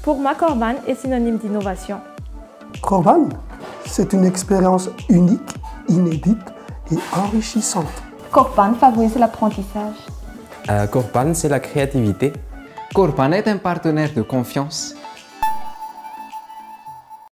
Pour moi, Corban est synonyme d'innovation. Corban, c'est une expérience unique, inédite et enrichissante. Corban favorise l'apprentissage. Corban, c'est la créativité. Corban est un partenaire de confiance.